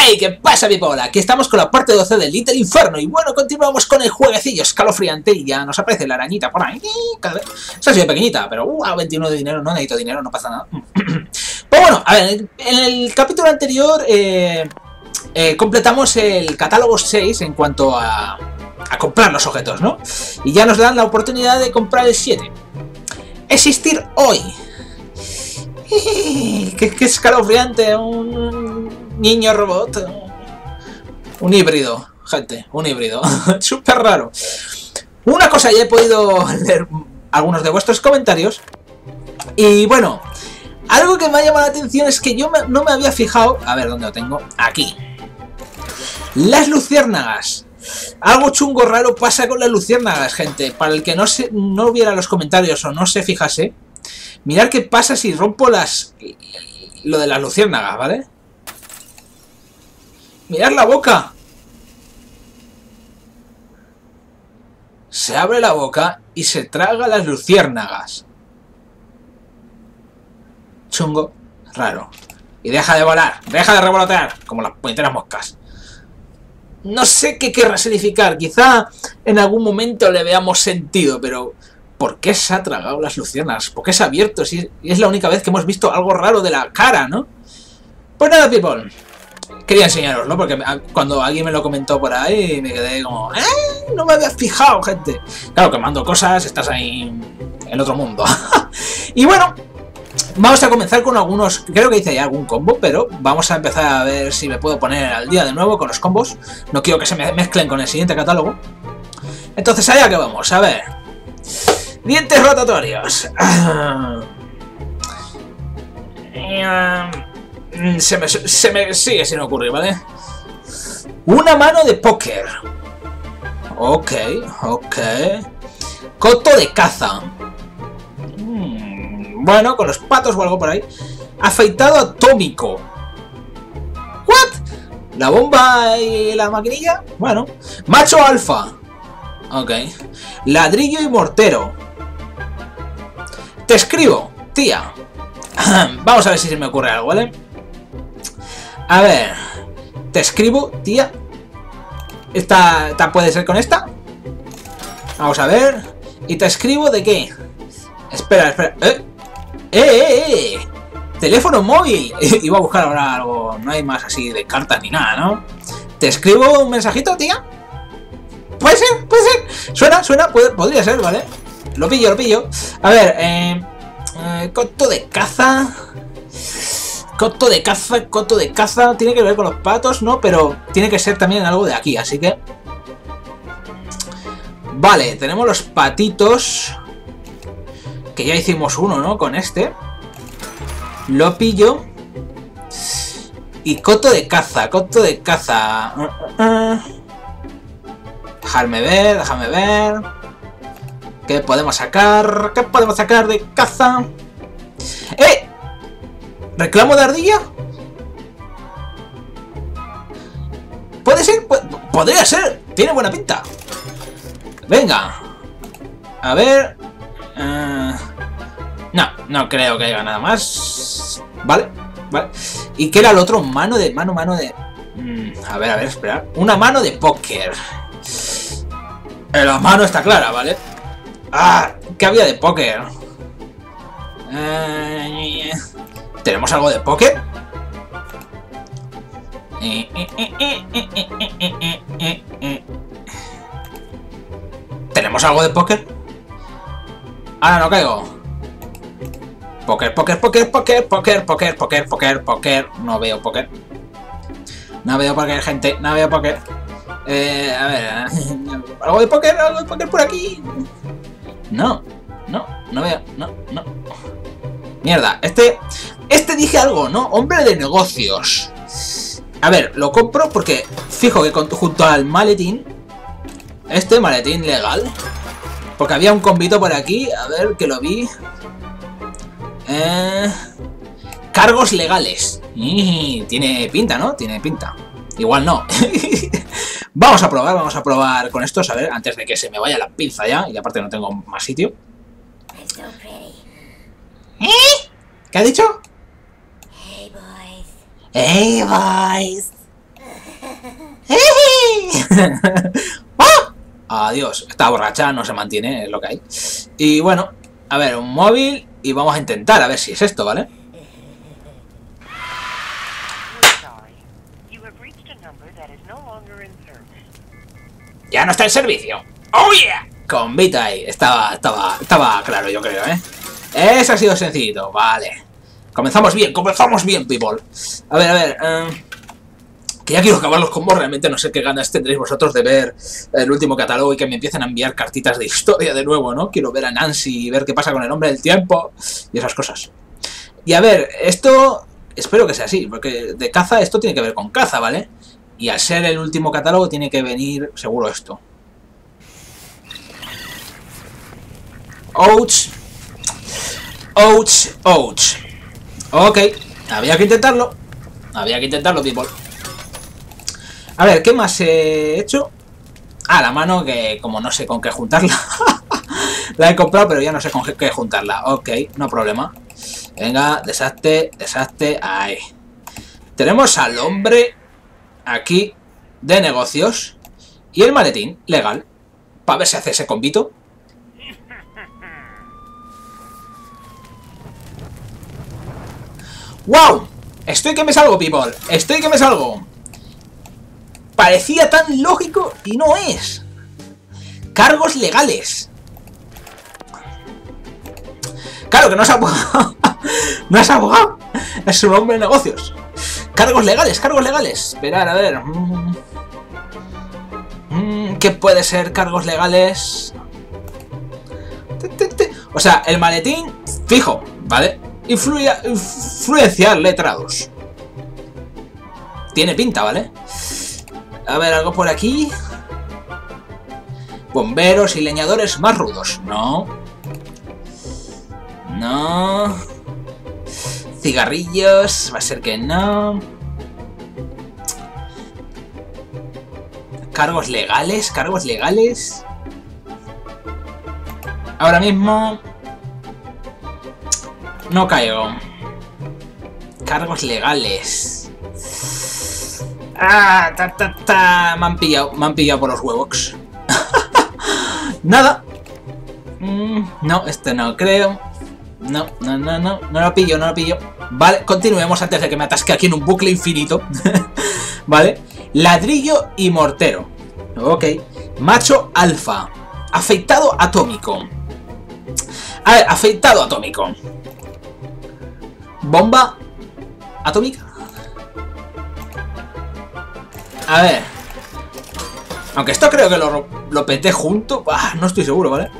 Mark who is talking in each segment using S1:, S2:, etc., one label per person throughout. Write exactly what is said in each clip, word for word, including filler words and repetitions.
S1: Hey, ¿qué pasa, people? Aquí estamos con la parte doce del Little Inferno. Y bueno, continuamos con el jueguecillo escalofriante. Y ya nos aparece la arañita por ahí. Cada vez... Esa ha sido pequeñita, pero uh, veintiuno de dinero, no necesito dinero, no pasa nada. Pues bueno, a ver, en el capítulo anterior eh, eh, completamos el catálogo seis en cuanto a, a comprar los objetos, ¿no? Y ya nos dan la oportunidad de comprar el siete. Existir hoy. Qué, qué escalofriante, un niño robot, un híbrido, gente, un híbrido, súper raro. Una cosa, ya he podido leer algunos de vuestros comentarios y bueno, algo que me ha llamado la atención es que yo me, no me había fijado, a ver dónde lo tengo, aquí, las luciérnagas. Algo chungo raro pasa con las luciérnagas, gente, para el que no, se, no viera los comentarios o no se fijase. Mirad qué pasa si rompo las... lo de las luciérnagas, ¿vale? Mirad la boca. Se abre la boca y se traga las luciérnagas. Chungo, raro. Y deja de volar, deja de revolotear, como las puñeteras moscas. No sé qué querrá significar. Quizá en algún momento le veamos sentido, pero... ¿por qué se ha tragado las luciérnagas? ¿Por qué se ha abierto? Si es la única vez que hemos visto algo raro de la cara, ¿no? Pues nada, people. Quería enseñaroslo, porque cuando alguien me lo comentó por ahí, me quedé como... ¡eh! No me había fijado, gente. Claro, que mando cosas, estás ahí en otro mundo. Y bueno, vamos a comenzar con algunos... creo que hice ya algún combo, pero vamos a empezar a ver si me puedo poner al día de nuevo con los combos. No quiero que se me mezclen con el siguiente catálogo. Entonces, allá que vamos, a ver... dientes rotatorios. Se me, se me sigue sin ocurrir, ¿vale? Una mano de póker. Ok, ok. Coto de caza. Bueno, con los patos o algo por ahí. Afeitado atómico. ¿What? ¿La bomba y la maquinilla? Bueno. Macho alfa. Ok. Ladrillo y mortero. Te escribo, tía. Vamos a ver si se me ocurre algo, ¿vale? A ver. Te escribo, tía. Esta, esta puede ser con esta. Vamos a ver. ¿Y te escribo de qué? Espera, espera. ¡Eh! ¡Eh, eh, eh! Teléfono móvil. Iba a buscar ahora algo. No hay más así de cartas ni nada, ¿no? ¿Te escribo un mensajito, tía? Puede ser, puede ser. Suena, suena, puede, podría ser, ¿vale? Lo pillo, lo pillo. A ver, eh, eh, coto de caza. Coto de caza, coto de caza. Tiene que ver con los patos, ¿no? Pero tiene que ser también algo de aquí, así que... vale, tenemos los patitos. Que ya hicimos uno, ¿no? Con este. Lo pillo. Y coto de caza, coto de caza. Uh, uh, uh. Dejarme ver, déjame ver. ¿Qué podemos sacar? ¿Qué podemos sacar de caza? ¡Eh! ¿Reclamo de ardilla? ¿Puede ser? Podría ser. Tiene buena pinta. Venga. A ver. Uh... No, no creo que haya nada más. Vale, vale. ¿Y qué era el otro? Mano de... Mano, mano de... Mm, a ver, a ver, espera. Una mano de póker. La mano está clara, ¿vale? Ah, ¿qué había de póker? Eh, ¿Tenemos algo de póker? Eh, eh, eh, eh, eh, eh, eh, eh, eh. ¿Tenemos algo de póker? Ahora no caigo. Póker, póker, póker, póker, póker, póker, póker, póker, póker. No veo póker. No veo póker, gente. No veo póker. Eh, a ver, algo de póker, algo de póker por aquí. No, no, no veo, no, no. Mierda, este, este dije algo, ¿no? Hombre de negocios. A ver, lo compro porque fijo que junto al maletín, este maletín legal, porque había un combito por aquí, a ver, que lo vi. Eh, cargos legales. Y tiene pinta, ¿no? Tiene pinta. Igual no. Vamos a probar, vamos a probar con estos, a ver, antes de que se me vaya la pinza ya. Y aparte no tengo más sitio. ¿Eh? ¿Qué ha dicho?
S2: Hey boys.
S1: Hey boys. ¡Ah! Adiós. Está borracha, no se mantiene, es lo que hay. Y bueno, a ver, un móvil y vamos a intentar a ver si es esto, ¿vale? Ya no está en servicio. ¡Oh, yeah! Con Vita ahí. Estaba, estaba, estaba claro, yo creo, ¿eh? Eso ha sido sencillito, vale. Comenzamos bien, comenzamos bien, people. A ver, a ver. Eh, que ya quiero acabar los combos. Realmente no sé qué ganas tendréis vosotros de ver el último catálogo y que me empiecen a enviar cartitas de historia de nuevo, ¿no? Quiero ver a Nancy y ver qué pasa con el hombre del tiempo y esas cosas. Y a ver, esto... Espero que sea así, porque de caza esto tiene que ver con caza, ¿vale? Y al ser el último catálogo tiene que venir seguro esto. Ouch. Ouch, ouch. Ok, había que intentarlo. Había que intentarlo, people. A ver, ¿qué más he hecho? Ah, la mano que como no sé con qué juntarla. La he comprado, pero ya no sé con qué juntarla. Ok, no problema. Venga, desastre, desastre. Ahí. Tenemos al hombre aquí de negocios y el maletín legal para ver si hace ese combito. ¡Wow! Estoy que me salgo, people. Estoy que me salgo. Parecía tan lógico y no es. Cargos legales. Claro que no es abogado. No es abogado. Es un hombre de negocios. Cargos legales, cargos legales. Esperar, a ver. Mm. Mm, ¿Qué puede ser cargos legales? O sea, el maletín fijo, ¿vale? Influya, influenciar letrados. Tiene pinta, ¿vale? A ver, algo por aquí. Bomberos y leñadores más rudos. No. No. Cigarrillos. Va a ser que no. Cargos legales. Cargos legales. Ahora mismo no caigo. Cargos legales. Ah, ta, ta, ta. Me han pillado, me han pillado por los huevos. Nada. Mm, no, este no creo. No, no, no, no. No lo pillo, no lo pillo. Vale, continuemos antes de que me atasque aquí en un bucle infinito. Vale. Ladrillo y mortero. Ok. Macho alfa. Afeitado atómico. A ver, afeitado atómico. Bomba atómica. A ver. Aunque esto creo que lo, lo peté junto. Ah, no estoy seguro, ¿vale?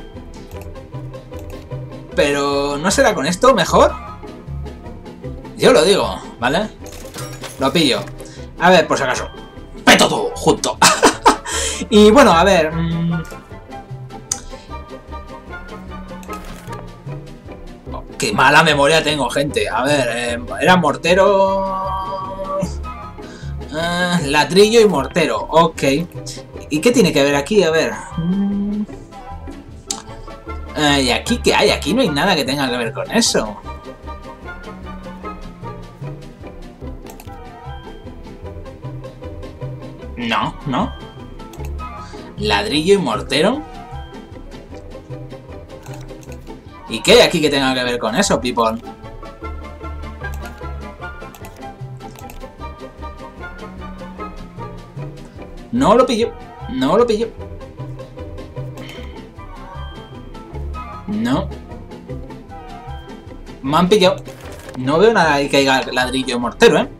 S1: Pero ¿no será con esto mejor? Yo lo digo, ¿vale? Lo pillo. A ver, por si acaso. Peto todo junto. Y bueno, a ver. Mmm... Oh, qué mala memoria tengo, gente. A ver, eh, era mortero... Uh, ladrillo y mortero. Ok. ¿Y qué tiene que ver aquí? A ver. Mm. Uh, ¿Y aquí qué hay? Aquí no hay nada que tenga que ver con eso. No, no. Ladrillo y mortero. ¿Y qué hay aquí que tenga que ver con eso, people? No lo pillo. No lo pillo. No. Me han pillado. No veo nada ahí que haya ladrillo y mortero, ¿eh?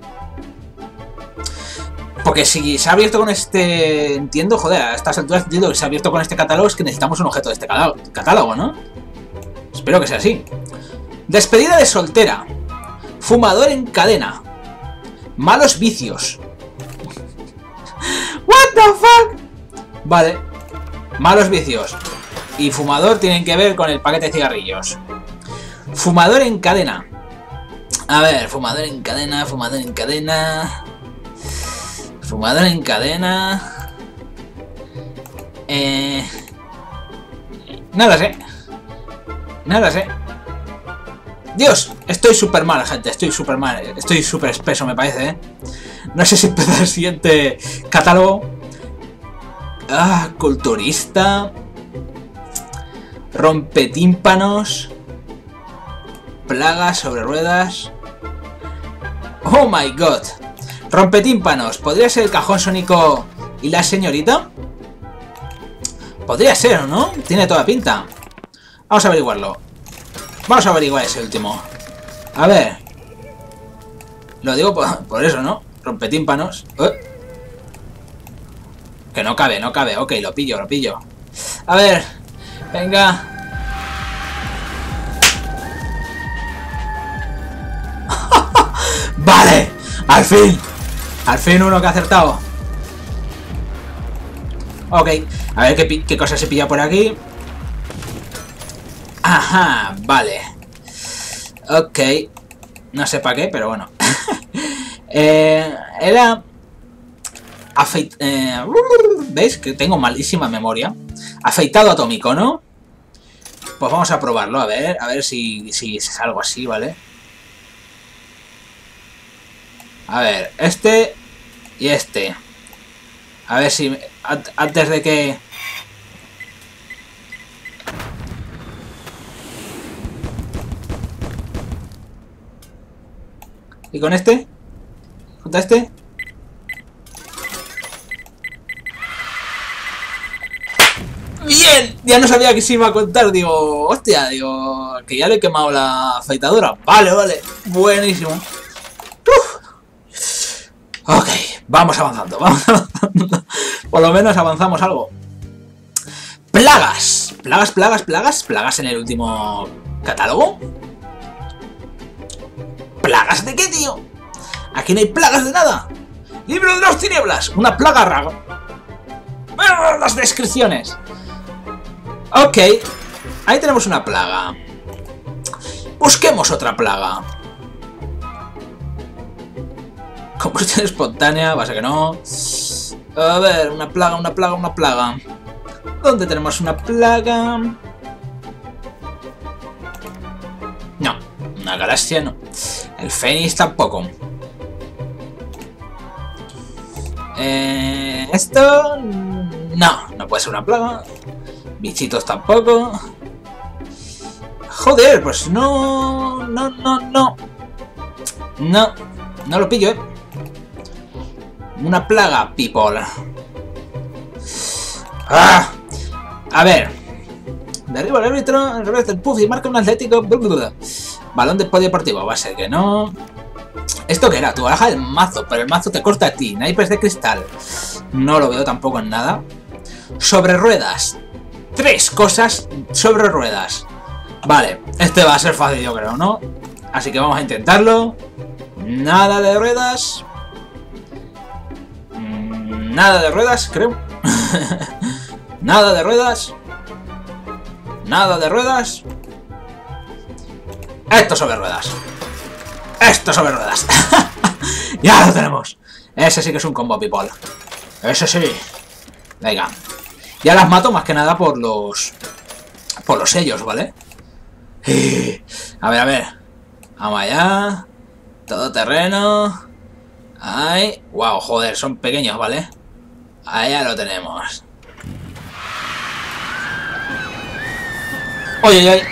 S1: Porque si se ha abierto con este... Entiendo, joder, a estas alturas entiendo que se ha abierto con este catálogo, es que necesitamos un objeto de este catálogo, ¿no? Espero que sea así. Despedida de soltera. Fumador en cadena. Malos vicios. What the fuck. Vale. Malos vicios y fumador tienen que ver con el paquete de cigarrillos. Fumador en cadena. A ver, fumador en cadena, fumador en cadena. Fumador en cadena. Eh... No lo sé. No lo sé. Dios, estoy súper mal, gente. Estoy súper mal. Estoy súper espeso, me parece, ¿eh? No sé si empezar el siguiente catálogo. Ah, culturista. Rompetímpanos. Plagas sobre ruedas. Oh my god. Rompetímpanos. ¿Podría ser el cajón sónico y la señorita? Podría ser, ¿no? Tiene toda pinta. Vamos a averiguarlo. Vamos a averiguar ese último. A ver. Lo digo por, por eso, ¿no? Rompetímpanos. ¿Eh? Que no cabe, no cabe. Ok, lo pillo, lo pillo. A ver. Venga. ¡Vale! ¡Al fin! Al fin uno que ha acertado. Ok. A ver qué, qué cosa se pilla por aquí. Ajá, vale. Ok. No sé para qué, pero bueno. eh, era... Afeit... Eh, ¿Veis? Que tengo malísima memoria. Afeitado atómico, ¿no? Pues vamos a probarlo, a ver. A ver si, si es algo así, ¿vale? A ver, este y este. A ver si... Antes de que... ¿Y con este? ¿Con este? ¡Bien! Ya no sabía que se iba a contar. Digo, hostia, digo... Que ya le he quemado la afeitadora. Vale, vale. Buenísimo. Uf. Ok, vamos avanzando, vamos avanzando. Por lo menos avanzamos algo. Plagas. Plagas, plagas, plagas. Plagas en el último catálogo. ¿Plagas de qué, tío? Aquí no hay plagas de nada. Libro de las tinieblas. Una plaga rara. Las descripciones. Ok. Ahí tenemos una plaga. Busquemos otra plaga. Combustión espontánea, va a ser que no. A ver, una plaga, una plaga, una plaga. ¿Dónde tenemos una plaga? No, una galaxia no. El Fénix tampoco. Eh, esto... No, no puede ser una plaga. Bichitos tampoco. Joder, pues no... No, no, no. No, no lo pillo, eh. Una plaga, people. ¡Ah! A ver. Derriba el árbitro, al revés del puff y marca un atlético. Balón de polideportivo, va a ser que no. ¿Esto qué era? Tu baraja del mazo, pero el mazo te corta a ti. Naipes de cristal. No lo veo tampoco en nada. Sobre ruedas. Tres cosas sobre ruedas. Vale, este va a ser fácil, yo creo, ¿no? Así que vamos a intentarlo. Nada de ruedas. Nada de ruedas, creo. Nada de ruedas. Nada de ruedas. Esto sobre ruedas. Esto sobre ruedas. Ya lo tenemos. Ese sí que es un combo, people. Ese sí. Venga. Ya las mato más que nada por los... Por los sellos, ¿vale? A ver, a ver. Vamos allá. Todo terreno. Ay. Wow, joder, son pequeños, ¿vale? Allá lo tenemos. Oye, oye, oye.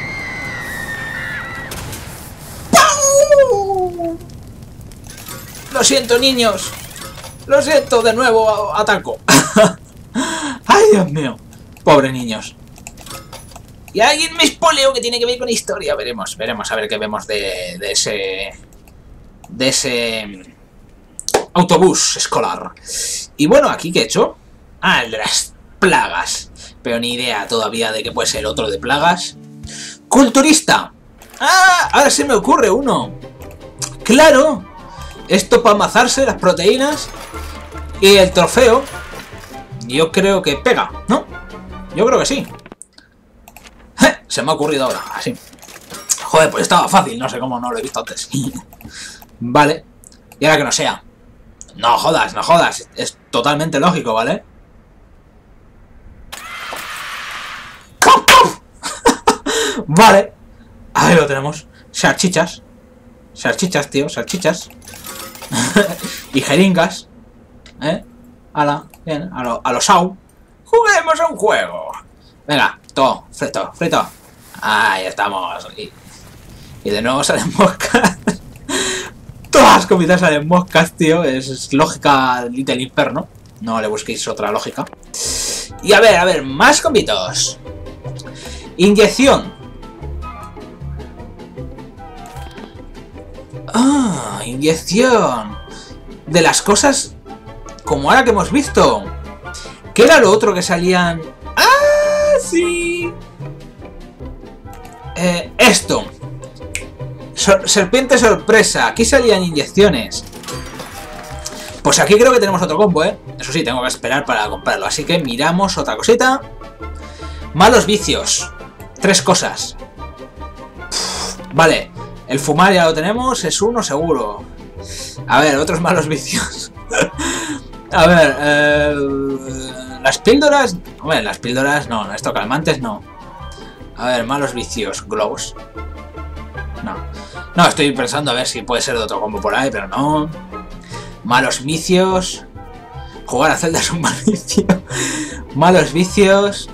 S1: Lo siento, niños. Lo siento, de nuevo ataco. Ay, Dios mío. Pobres niños. Y alguien me espoleo que tiene que ver con historia. Veremos, veremos a ver qué vemos de, de ese... De ese... autobús escolar. Y bueno, ¿aquí qué he hecho? Ah, el de las plagas. Pero ni idea todavía de que puede ser otro de plagas. Culturista. Ah, ahora se me ocurre uno. Claro. Esto para amazarse las proteínas. Y el trofeo. Yo creo que pega, ¿no? Yo creo que sí. Se me ha ocurrido ahora, así. Joder, pues estaba fácil. No sé cómo no lo he visto antes. Vale. Y ahora que no sea. No jodas, no jodas. Es totalmente lógico, ¿vale? Vale. Ahí lo tenemos. Salchichas. Salchichas, tío. Salchichas. Y jeringas. ¿Eh? Ala. Bien. A lo, a lo Sau. ¡Juguemos a un juego! Venga, todo, frito, frito. Ahí estamos. Y, y de nuevo salen moscas. Todas las comidas salen moscas, tío. Es, es lógica del infierno. No le busquéis otra lógica. Y a ver, a ver, más combitos. Inyección. Ah, inyección. De las cosas como ahora que hemos visto. ¿Qué era lo otro que salían? ¡Ah, sí! Eh, esto. Sor- serpiente sorpresa. Aquí salían inyecciones. Pues aquí creo que tenemos otro combo, ¿eh? Eso sí, tengo que esperar para comprarlo. Así que miramos otra cosita. Malos vicios. Tres cosas. Uf, vale. El fumar ya lo tenemos. Es uno seguro. A ver, otros malos vicios. A ver, eh, las píldoras... Hombre, las píldoras no, esto calmantes no. A ver, malos vicios, globos. No, no, estoy pensando a ver si puede ser de otro combo por ahí, pero no. Malos vicios. Jugar a Zelda es un mal vicio. Malos vicios.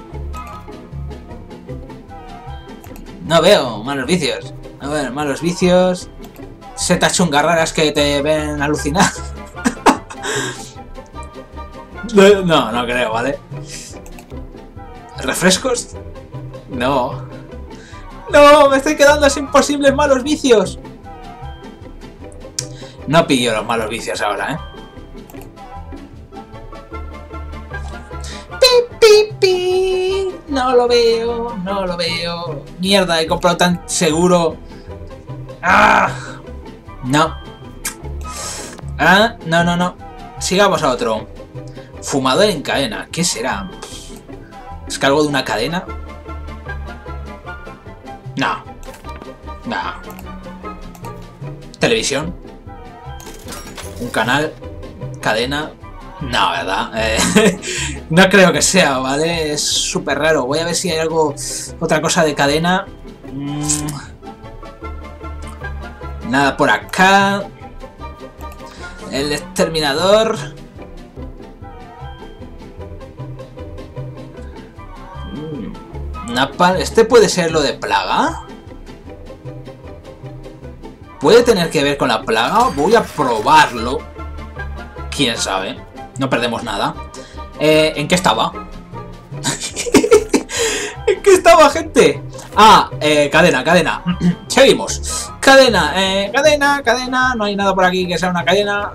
S1: No veo malos vicios. A ver, malos vicios. Setas chungas raras que te ven alucinar. No, no creo, ¿vale? ¿Refrescos? No. No, me estoy quedando sin posibles malos vicios. No pillo los malos vicios ahora, ¿eh? Pi, pi, pi. No lo veo, no lo veo. Mierda, he comprado tan seguro. ¡Ah! No. Ah, no, no, no. Sigamos a otro. Fumador en cadena. ¿Qué será? ¿Es que algo de una cadena? No. No. Televisión. Un canal. Cadena. No, ¿verdad? Eh, no creo que sea, ¿vale? Es súper raro. Voy a ver si hay algo... Otra cosa de cadena. Mm. Nada por acá. El exterminador. Napalm. ¿Este puede ser lo de plaga? ¿Puede tener que ver con la plaga? Voy a probarlo. ¿Quién sabe? No perdemos nada. Eh, ¿En qué estaba? ¿En qué estaba, gente? Ah, eh, cadena, cadena. Seguimos. Cadena, eh, cadena, cadena. No hay nada por aquí que sea una cadena.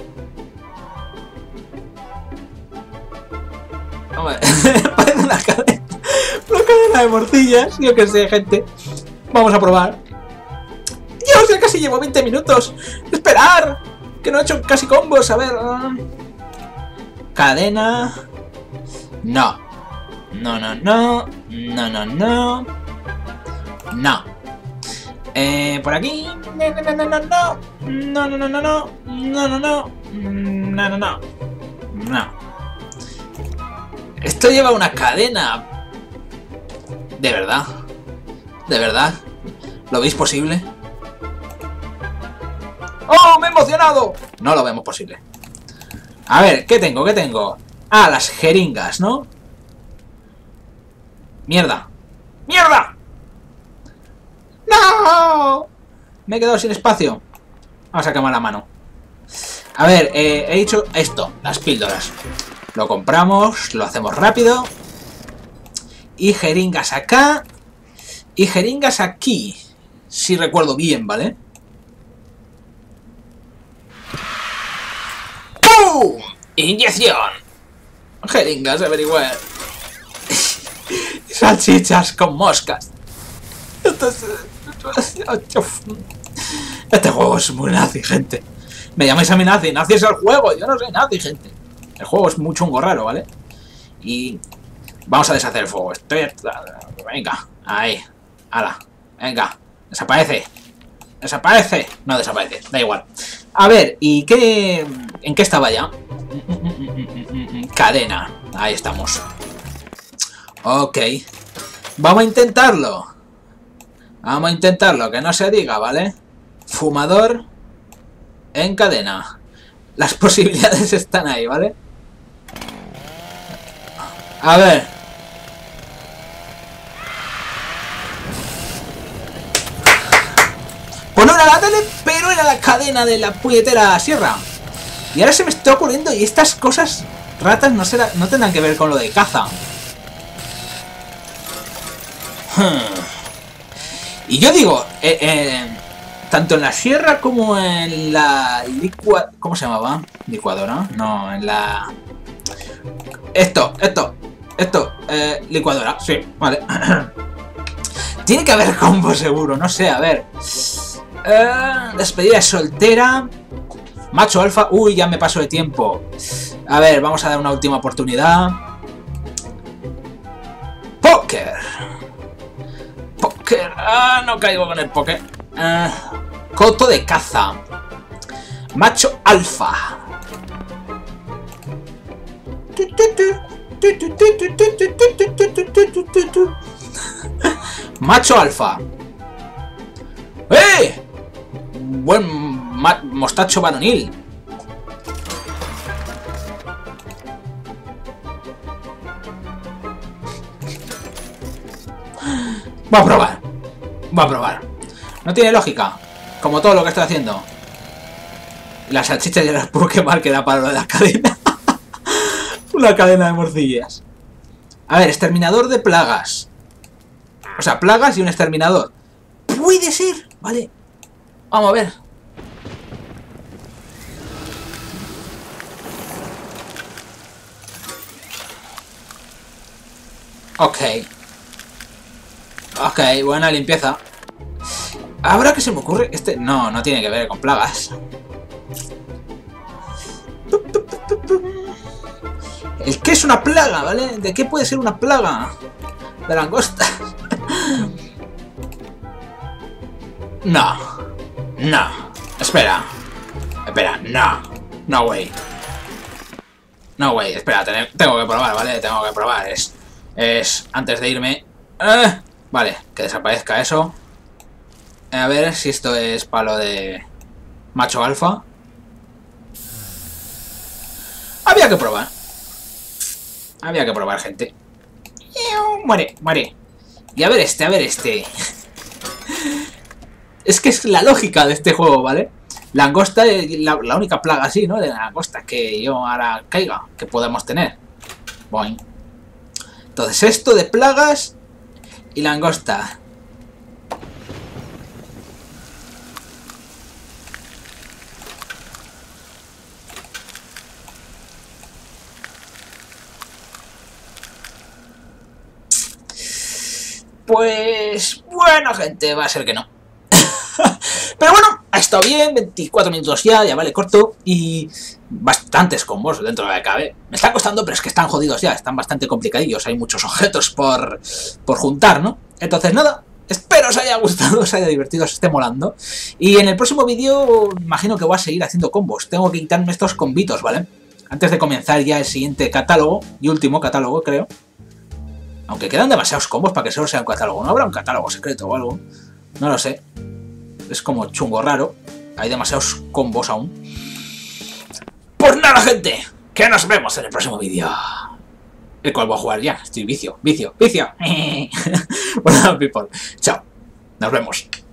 S1: Hombre, parece una cadena. Una cadena de morcillas. Yo qué sé, gente. Vamos a probar. Dios, ya casi llevo veinte minutos. Esperar. Que no he hecho casi combos. A ver. Uh... Cadena. No. No, no, no. No, no, no. No. Eh, por aquí. No, no, no, no, no. No, no, no, no, no. No, no, no. No, no, no. No. Esto lleva una cadena. De verdad. De verdad. ¿Lo veis posible? ¡Oh, me he emocionado! No lo vemos posible. A ver, ¿qué tengo? ¿Qué tengo? Ah, las jeringas, ¿no? ¡Mierda! ¡Mierda! ¡No! Me he quedado sin espacio. Vamos a quemar la mano. A ver, eh, he dicho esto, las píldoras. Lo compramos, lo hacemos rápido. Y jeringas acá. Y jeringas aquí. Si recuerdo bien, ¿vale? ¡Pum! Inyección. Jeringas, averiguar. Salchichas con moscas. Este juego es muy nazi, gente. Me llamáis a mi nazi. Nazi es el juego. Yo no soy nazi, gente. El juego es muy chungo raro, ¿vale? Y vamos a deshacer el fuego. Estoy... Venga, ahí. Hala. Venga. Desaparece. Desaparece. No desaparece. Da igual. A ver, ¿y qué... ¿En qué estaba ya? Cadena. Ahí estamos. Ok. Vamos a intentarlo. Vamos a intentarlo. Que no se diga, ¿vale? Fumador en cadena. Las posibilidades están ahí, ¿vale? A ver. Pues no era la tele, pero era la cadena de la puñetera sierra. Y ahora se me está ocurriendo, y estas cosas ratas no, será, no tendrán que ver con lo de caza. Hmm. Y yo digo, eh, eh, tanto en la sierra como en la licua... ¿Cómo se llamaba? ¿Licuadora? No, en la... Esto, esto, esto, eh, licuadora, sí, vale. Tiene que haber combo seguro, no sé, a ver. Eh, despedida soltera. Macho alfa, uy, ya me paso de tiempo. A ver, vamos a dar una última oportunidad. Póker. Póker, ah, no caigo con el póker. Eh, coto de caza. Macho alfa. Macho alfa. ¡Eh! Buen mostacho varonil. Voy a probar. Voy a probar. No tiene lógica. Como todo lo que estoy haciendo. Las salchichas ya las puedo quemar, que da para lo de la cadena. Una cadena de morcillas. A ver, exterminador de plagas. O sea, plagas y un exterminador. Puede ser, vale. Vamos a ver. Ok. Ok, buena limpieza. Ahora que se me ocurre, este... No, no tiene que ver con plagas. ¿El qué es una plaga, vale? ¿De qué puede ser una plaga? De langostas. No. No. Espera. Espera, no. No way. No way, espera, tengo que probar, ¿vale? Tengo que probar. Es... Es... Antes de irme... Eh, vale, que desaparezca eso. A ver si esto es palo de... Macho alfa. Había que probar. Había que probar, gente. Muere, muere. Y a ver este, a ver este. Es que es la lógica de este juego, ¿vale? Langosta es la, la única plaga así, ¿no? De la langosta que yo ahora caiga, que podemos tener. Boing. Entonces esto de plagas y langosta. Pues bueno, gente, va a ser que no. Pero bueno, ha estado bien, veinticuatro minutos ya, ya vale corto. Y bastantes combos dentro de la cabe. Me están costando, pero es que están jodidos ya, están bastante complicadillos. Hay muchos objetos por, por juntar, ¿no? Entonces nada, espero os haya gustado, os haya divertido, os esté molando. Y en el próximo vídeo imagino que voy a seguir haciendo combos. Tengo que quitarme estos combitos, ¿vale? Antes de comenzar ya el siguiente catálogo, y último catálogo, creo. Aunque quedan demasiados combos para que solo sea un catálogo. ¿No habrá un catálogo secreto o algo? No lo sé. Es como chungo raro. Hay demasiados combos aún. Pues nada, gente. Que nos vemos en el próximo vídeo. El cual voy a jugar ya. Estoy vicio, vicio, vicio. Bueno, people. Chao. Nos vemos.